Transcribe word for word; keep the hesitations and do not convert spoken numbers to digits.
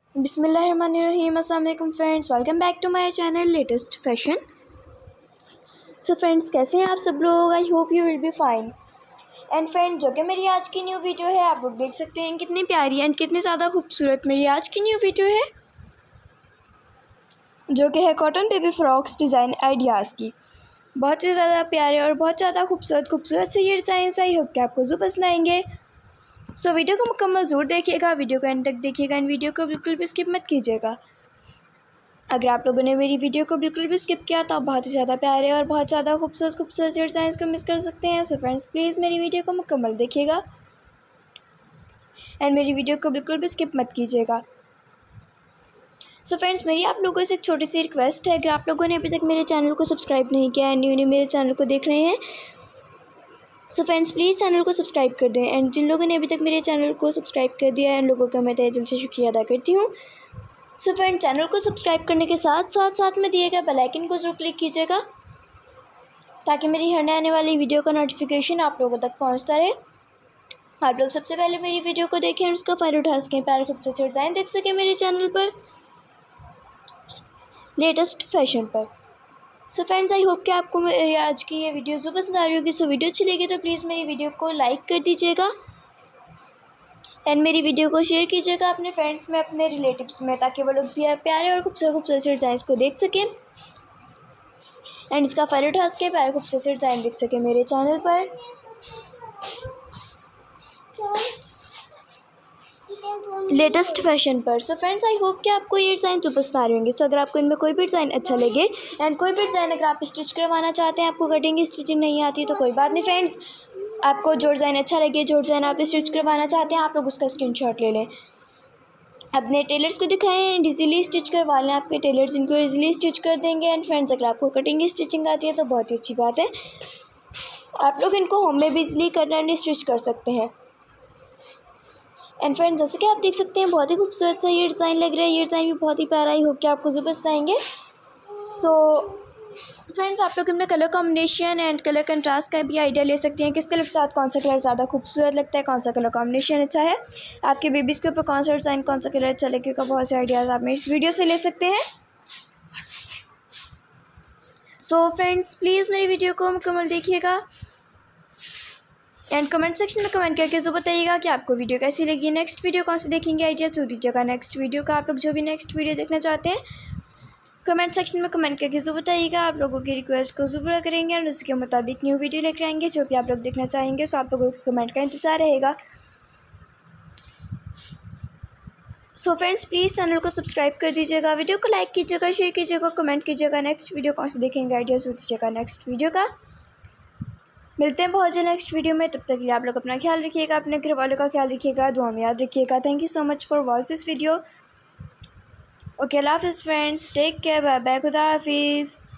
बिस्मिल्लाहिर्रहमानिर्रहीम। अस्सलाम वालेकुम friends, welcome back to my channel latest fashion. So friends, कैसे हैं आप सब लोग? I hope you will be fine. And friend, जो कि मेरी आज की न्यू वीडियो है, आप लोग देख सकते हैं कितनी प्यारी एंड कितनी ज़्यादा खूबसूरत मेरी आज की न्यू वीडियो है, जो कि है cotton baby frocks design ideas की। बहुत ही ज़्यादा प्यारे और बहुत ज़्यादा खूबसूरत खूबसूरत से ये डिज़ाइन। आई होप कि आपको ज़रूर पसंद आएंगे। सो so, वीडियो को मुकम्मल ज़रूर देखिएगा, वीडियो को एंड तक देखिएगा एंड वीडियो को बिल्कुल भी स्किप मत कीजिएगा। अगर आप लोगों ने मेरी वीडियो को बिल्कुल भी स्किप किया तो आप बहुत ही ज़्यादा प्यारे और बहुत ज़्यादा खूबसूरत खूबसूरत डिज़ाइंस को मिस कर सकते हैं। सो फ्रेंड्स, प्लीज़ मेरी वीडियो को मुकम्मल देखिएगा एंड मेरी वीडियो को बिल्कुल भी स्किप मत कीजिएगा। सो so फ्रेंड्स, मेरी आप लोगों से एक छोटी सी रिक्वेस्ट है, अगर आप लोगों ने अभी तक मेरे चैनल को सब्सक्राइब नहीं किया है, न्यू न्यू मेरे चैनल को देख रहे हैं, सो फ्रेंड्स प्लीज़ चैनल को सब्सक्राइब कर दें। एंड जिन लोगों ने अभी तक मेरे चैनल को सब्सक्राइब कर दिया है, उन लोगों का मैं तहे दिल से शुक्रिया अदा करती हूँ। सो फ्रेंड, चैनल को सब्सक्राइब करने के साथ साथ साथ में दिए गए बेल आइकन को ज़रूर क्लिक कीजिएगा, ताकि मेरी हर आने वाली वीडियो का नोटिफिकेशन आप लोगों तक पहुँचता रहे। आप लोग सबसे पहले मेरी वीडियो को देखें और उसका फ़ायदा उठा सकें, प्यारे खूबसूरत डिज़ाइन देख सकें मेरे चैनल पर लेटेस्ट फैशन पर। सो फ्रेंड्स, आई होप कि आपको आज की ये वीडियो जो पसंद आ रही होगी। सो वीडियो अच्छी लगी तो प्लीज़ मेरी वीडियो को लाइक कर दीजिएगा एंड मेरी वीडियो को शेयर कीजिएगा अपने फ्रेंड्स में, अपने रिलेटिव्स में, ताकि वो लोग भी प्यारे और खूबसूरत खूबसूरत डिज़ाइंस को देख सकें एंड इसका फ़ायदा उठा सकें, प्यारे खूबसूरत डिज़ाइन देख सकें मेरे चैनल पर लेटेस्ट फैशन पर। सो फ्रेंड्स, आई होप कि आपको ये डिज़ाइन जो पसंद आ रहे होंगे। सो अगर आपको इनमें कोई भी डिज़ाइन अच्छा लगे एंड कोई भी डिज़ाइन अगर आप स्टिच करवाना चाहते हैं, आपको कटिंग स्टिचिंग नहीं आती तो कोई बात नहीं फ्रेंड्स, आपको जो डिज़ाइन अच्छा लगे, जो डिज़ाइन आप स्टिच करवाना चाहते हैं, आप लोग उसका स्क्रीनशॉट ले लें, अपने टेलर्स को दिखाएं एंड ईज़िली स्टिच करवा लें। आपके टेलर्स इनको ईज़िली स्टिच कर देंगे। एंड फ्रेंड्स, अगर आपको कटिंग स्टिचिंग आती है तो बहुत ही अच्छी बात है, आप लोग इनको होम में भी ईज़िली कट एंड स्टिच कर सकते हैं। एंड फ्रेंड्स, जैसे कि आप देख सकते हैं बहुत ही खूबसूरत सा ये डिज़ाइन लग रहा है, ये डिज़ाइन भी बहुत ही प्यारा। आई होप कि आपको ज़रूर पसंद आएंगे। सो फ्रेंड्स, आप लोग इनमें colour combination and colour contrast का भी आइडिया ले सकते हैं, किस कलर के साथ कौन सा कलर ज़्यादा खूबसूरत लगता है, कौन सा कलर कॉम्बिनेशन अच्छा है, आपके बेबीज़ के ऊपर कौन सा डिज़ाइन कौन सा कलर अच्छा लगेगा। बहुत से आइडियाज़ आप मेरी इस वीडियो से ले सकते हैं। सो फ्रेंड्स, प्लीज़ मेरी वीडियो को मुकम्मल देखिएगा एंड कमेंट सेक्शन में कमेंट करके जो बताइएगा कि आपको वीडियो कैसी लगी, नेक्स्ट वीडियो कौन सी देखेंगे, आइडिया जो दीजिएगा नेक्स्ट वीडियो का। आप लोग जो भी नेक्स्ट वीडियो देखना चाहते हैं, कमेंट सेक्शन में कमेंट करके जो बताइएगा। आप लोगों की रिक्वेस्ट को ज़रूर करेंगे और उसके मुताबिक न्यू वीडियो लेकर आएंगे जो भी आप लोग देखना चाहेंगे। सो आप लोगों के कमेंट का इंतज़ार रहेगा। सो फ्रेंड्स, प्लीज़ चैनल को सब्सक्राइब कर दीजिएगा, वीडियो को लाइक कीजिएगा, शेयर कीजिएगा, कमेंट कीजिएगा, नेक्स्ट वीडियो कौन सी देखेंगे, आइडिया जो दीजिएगा नेक्स्ट वीडियो का। मिलते हैं बहुत जल्द नेक्स्ट वीडियो में, तब तक के लिए आप लोग अपना ख्याल रखिएगा, अपने घर वालों का ख्याल रखिएगा, दुआ में याद रखिएगा। Thank you so much for watch this video. Okay, अल्लाह हाफिज़ friends, take care, bye bye, खुदा हाफिज़।